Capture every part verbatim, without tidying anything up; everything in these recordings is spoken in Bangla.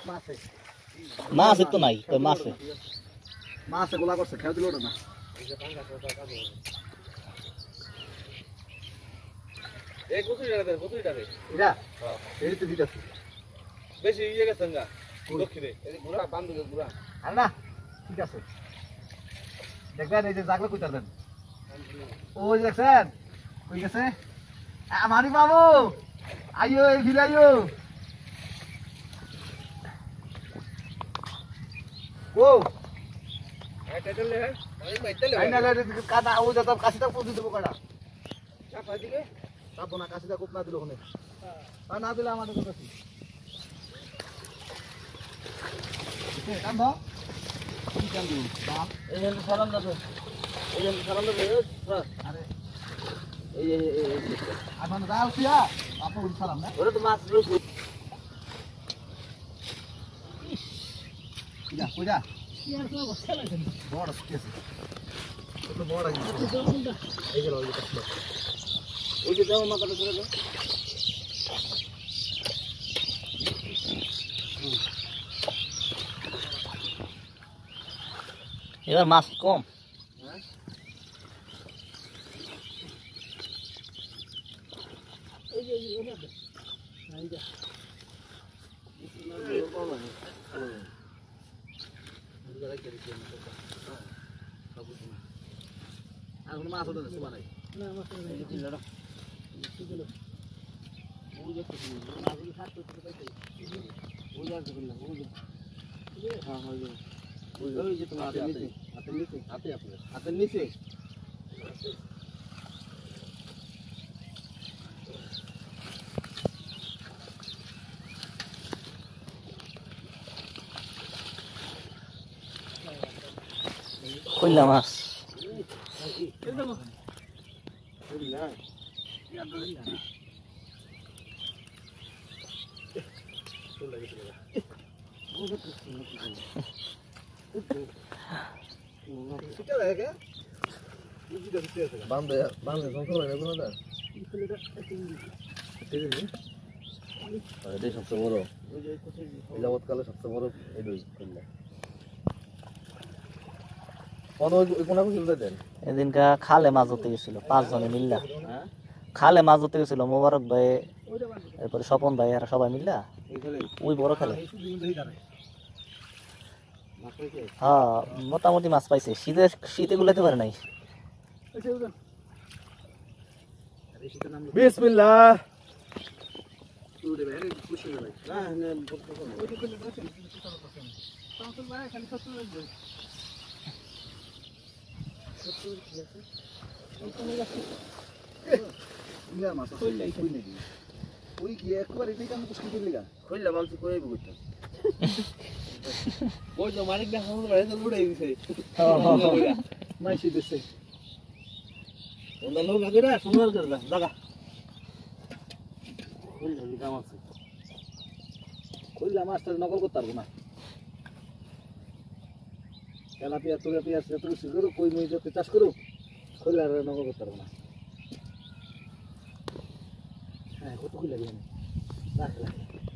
মাছ তো নাই তো মাছ মাছ গোলা করছে খেয়ে দিল না এই কতই টাকা দেন কতই টাকা এটা এই তো দিতেছি বেশি ইয়ে গেছে না দক্ষিণে এই পুরা বান্ধব পুরা আর না ঠিক আছে দেখবেন এই যে জাগলে কইতা দেন ওই দেখছেন কই গেছে আমারি বাবু আইও এই ফিরে আইও ও এটা দিলে আমি মাইতেলে আইনা লে কাটা ও যত কাশিটা পুজি দেব কাটা চাপা দিকে চাপ না কাশিটা কোপ না দিল ওখানে আর না দিলে আমাদের কাছে এ কাম দাও কি কাম দিও বাপ এই যে সালাম দাও এই যে সালাম দাও আরে এই এই এই এখন দাও সিয়া আপু সালাম না ওরে তো মাছ রইছে যা কইরা বড় স্কেছে তো বড় আছে এই যে ওই কাছে ওই যে দাও মাথাটা করে দাও এবার মাছ কম হ্যাঁ এই যে এই ওটা এই যে এখন মাছ ওটা সুবা নাই না মাছ নাই এই যে ঠিক হলো ওই যে মাছগুলো হাত করতে পাইছে ওই জায়গা করলা ওই যে হ্যাঁ ওই যে ওই যে তোমার হাতের নিচে হাতের নিচে হাতে আপনার হাতের নিচে কইলা মাছ বান্ধে বান্ধে সংসার হয় না কোনটা এটাই সবচেয়ে বড় এই যাবৎকালে সবচেয়ে বড় এই দুই কইলা কত ওই কোনা কইছিল দেন এদিনকা খালে মাছ ধরতে গেছিল পাঁচজনে মিল্লা খালে মাছ ধরতে গেছিল মোবারক ভাই এরপরে স্বপন ভাই আর সবাই মিল্লা ওই বড় খালে হ্যাঁ মোটামুটি মাছ পাইছে শীতে শীতে গুলাতে পারে নাই বিসমিল্লাহ ওই কি একবার এটাই কাম কুস্কি দিলি গা কইলা মাছ কই বুঝতা ওই তো মালিক না হামলে বাইরে তো উড়াই দিছে মাইছি দিছে ওনা লোক আগে না সুন্দর করে দাও জায়গা কইলা লিখা মাছ কইলা মাছটা নকল করতে পারবো না তেলাপিয়া তুলাপিয়া তুই করো কই মই যাতে চাষ করো কইলা নকল করতে পারবো না হ্যাঁ কত কইলা দিবেন লাখ লাখ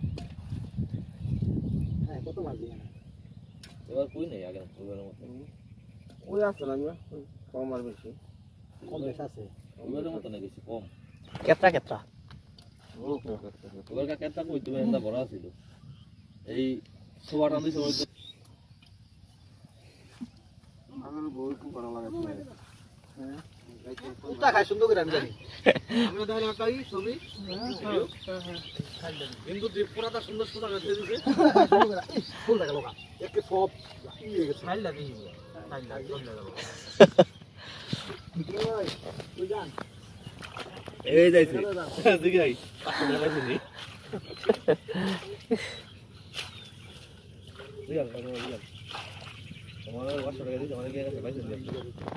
হ্যাঁ কত মাছ দিবেন এবার কই নাই আগে ওইবার মত ওই আছে না কম আর বেশি কম বেশ আছে ওইবার মত না বেশি কম কেতরা কেতরা ওইবার কেতরা কই তুমি এন্ডা বড় ছিল এই সোয়াটা দিছে ওই আমার বই খুব ভালো লাগে হ্যাঁ কুতা খাই সুন্দর করে আমি জানি আমরা দেখলে একটাই ছবি কিন্তু পুরাটা সুন্দর সুন্দর করে দিছে ফুল লাগে লোকা একে সব ইয়ে গেছে খাইল লাগি খাইল লাগি ওই জান এই যাইছে দিকে যাই পাঁচশো টাকা দিছি দিয়াল দিয়াল তোমার পাঁচশো টাকা দিছি আমাদের কাছে পয়সা দিছি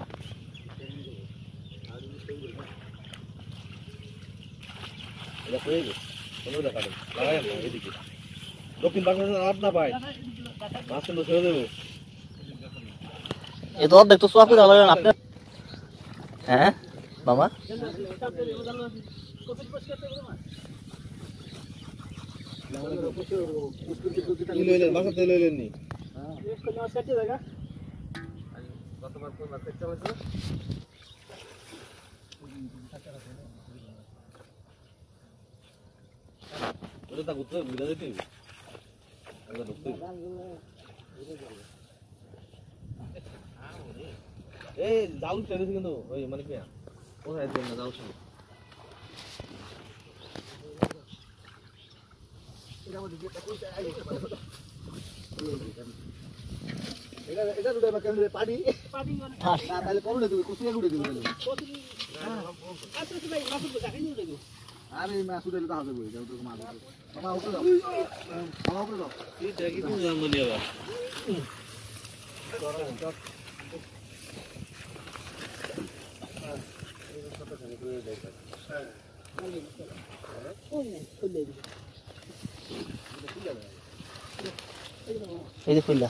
এটা কই গো কোনো দেখা নেই লাগাই না এদিকে দক্ষিণ পাশে আর না পাই মাছ তো ছেড়ে দেবো এ তো অর্ধেক তো সোয়াফি লাগলেন আপনি হ্যাঁ মামা কি লইলেন বাসাতে লইলেন নি গতবার কোনবার চেষ্টা হয়েছিল ওটা তা করতে বুঝা যেতে আমরা ঢুকতে এই জাল ছেড়েছে কিন্তু ওই মানে কি কোথায় দেন না জাল শুন এটা এটা দুটো কেন পাটি পাটি না তাহলে কম না তুমি কুসিয়া গুড়ে দিবে আরে মাছ উঠে তো হবে যাও তো মাছ মামা উপরে দাও মামা উপরে দাও এই দেখি তুমি জান নি আবার এই যে খুললা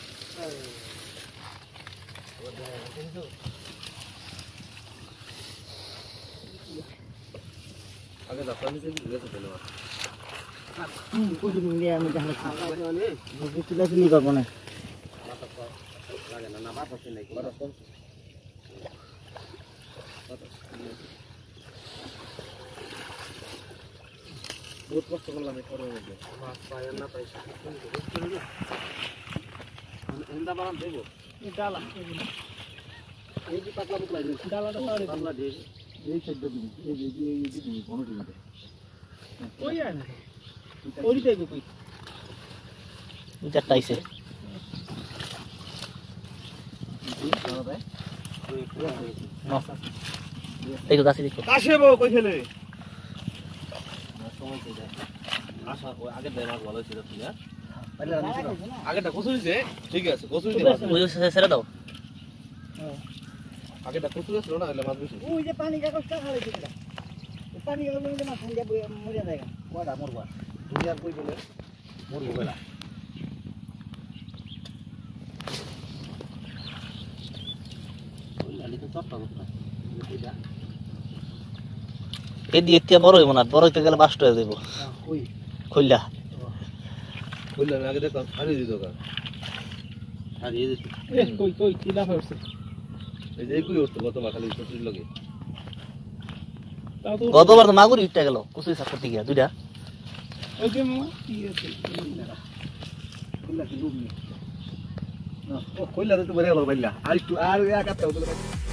আগে রাস্তা নিচে গেছে চলে মাছ কুসি নিয়ে আমি জানা বুঝতে লাগি নি করব না লাগে না না মাছ আছে নাকি মাছ কম বহুত কষ্ট করলাম এই খরের মধ্যে মাছ পাই না পাই এন্ডা বানাম দেবো ডালা এই যে পাতলা পাতলা ডালাটা সারে পাতলা দিয়ে এই সাইড দিবি এই যে এই যে দিবি কোন দিবি কই আয় না ওই দেখো কই চারটা আইছে দেখো দাসি দেখো আসেবো কই ফেলে আশা ওই আগের দেয় মাছ ভালো ছিল ঠিক আছে আগেরটা কচুরিছে ঠিক আছে কচুরিতে মাছ ওই ছেড়ে দাও আগেরটা কচুরি ছিল না এলে মাছ বেশি ওই যে পানি কাগজ কা খালে দিলা পানি কাগজ মধ্যে মাছ যা মরে যায় কোয়াটা মরবা দুনিয়ার কই বলে মরবো বেলা ওই আলি তো চট্টা করতে এটা এই দিয়ে এতিয়া বড় হইব না বড় হইতে গেলে বাস্ট হয়ে যাবো ওই খুললা বললাম আগে দেখলাম হারিয়ে দিত ওটা হারিয়ে দিত এ কই কই তিলা হইছে এই যে কই হতো গতবার খালি কচুরি লাগে তাও তো গতবার তো মাগুর ইটটা গেল কুসুই সাপ করতে গিয়া দুইটা ওই যে মামা কি আছে কইলা কি লুবনি না ও কইলা তো বড় হলো বাইলা আর একটু আর এক আটটা হতো